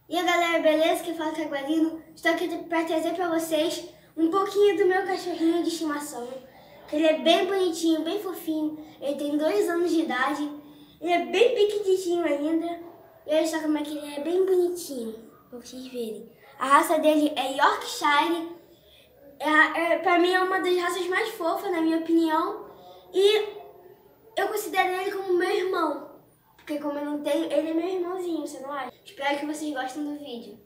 E aí galera, beleza? Que fala que é Guarino. Estou aqui para trazer para vocês um pouquinho do meu cachorrinho de estimação. Ele é bem bonitinho, bem fofinho. Ele tem 2 anos de idade. Ele é bem pequenininho ainda. E olha só como é que ele é bem bonitinho, para vocês verem. A raça dele é Yorkshire. Para mim é uma das raças mais fofas, na minha opinião. E eu considero ele como meu irmão. Porque como eu não tenho, ele é meu irmãozinho, você não acha? Espero que vocês gostem do vídeo.